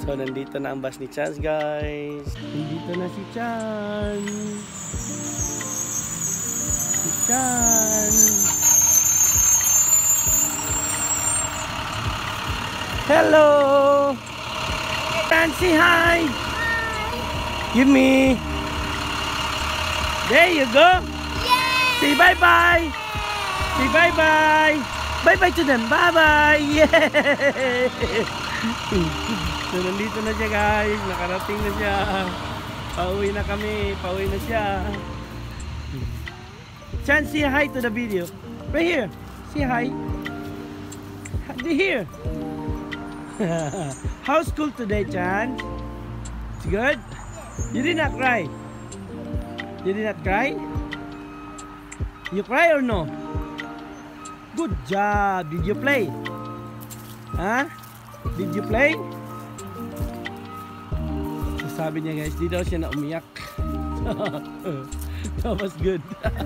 So, nandito na ang bus ni Chance, guys. Nandito na si Chance. Si Chance. Hello! Chance, say hi! Give me. There you go. Yay! Say bye-bye. Say bye-bye. Bye-bye to them. Bye-bye. Yeah! So, nandito na siya, guys. Nakarating na siya. Pauwi na kami. Pauwi na siya. Chance, say hi to the video. Right here. Say hi. Here. How's school today, Chance? It's good? You did not cry. You did not cry? You cry or no? Good job. Did you play? Huh? Did you play? Sabi niya, guys, di daw siya na umiyak. That was good.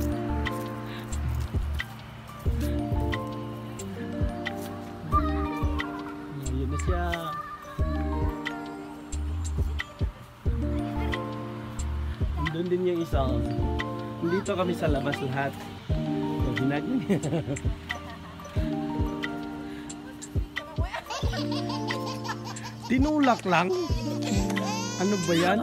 Yun na siya. Doon din yung isa. Dito kami sa labas lahat. So, hinag niya. Tinulak lang? Ano ba yan?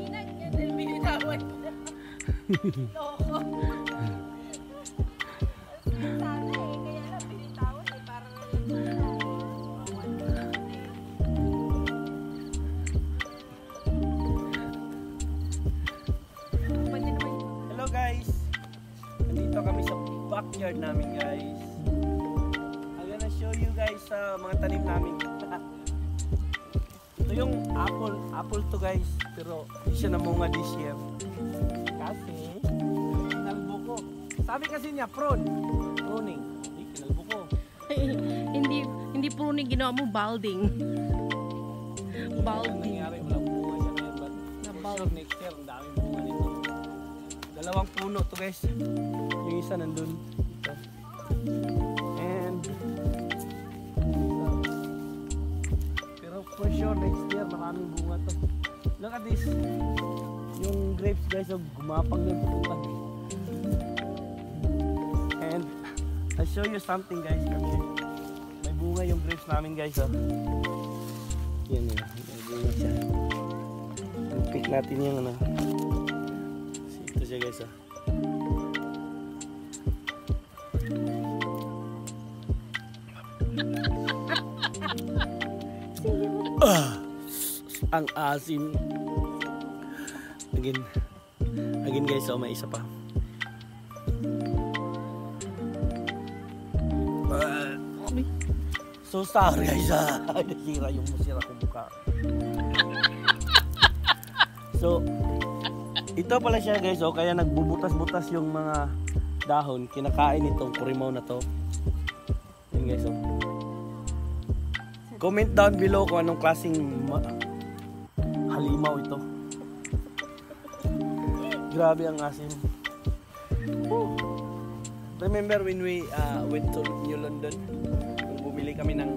Hello guys! Nandito kami sa backyard namin, guys. I'm gonna show you guys sa mga tanim namin. Ito yung apple to, guys, pero hindi siya namunga this year kasi kinalbo ko. Sabi kasi niya pruning, hindi kinalbo ko. hindi pruning, ginawa mo balding. Balding nangyari, walang bunga siya ngayon, but sure next year ang daming bunga nito. Dalawang puno to, guys. Yung isa nandun dito, and for sure next year maraming bunga to. Look at this. Yung grapes, guys, so gumapang yung pupunta. And I'll show you something, guys. Come here. May bunga yung grapes namin, guys. Oh. Yan yun. May bunga siya. Pick natin yung ano. Ito siya, guys. Oh. Ang asim. Again guys, so may isa pa. So sorry, guys. Nasira yung musira kong mukha. So ito pala siya, guys, oh, kaya nagbubutas-butas yung mga dahon. Kinakain itong kurimaw na to. Yan, guys, oh. Comment down below kung anong klaseng halimaw ito. Grabe ang asim. Remember when we went to New London? Nung bumili kami ng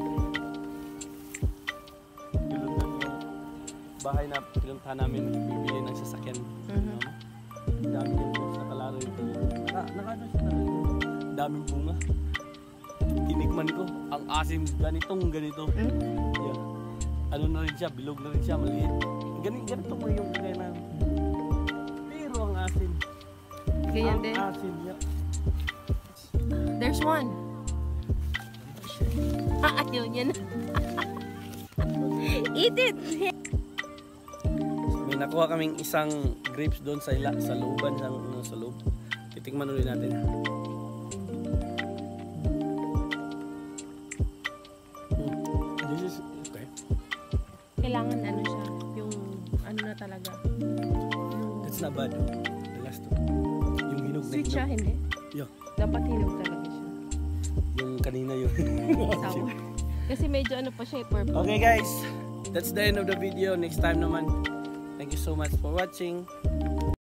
New London, yung bahay na pinuntahan namin, bibili ng sasakyan. Dami yung nakalaro ito. Nakano siya na daming bunga. Tinikman ko, ang asim ganito. Yeah. Ano na rin siya, bilog na rin siya, maliit. Ganito mo yung kaya na. Pero ang asim. Ganyan din. Asim, yeah. There's one. Ayaw niya na. Eat it! May nakuha kaming isang grapes doon sa looban, sa loob. Titikman ulit natin. Kailangan ano siya, yung ano na talaga. That's not bad. The last two. Yung hinog na Sweet siya, hindi? Yeah. Dapat hinog talaga siya. Yung kanina yun. Sour. Kasi medyo ano pa siya, purple. Okay guys, that's the end of the video. Next time naman. Thank you so much for watching.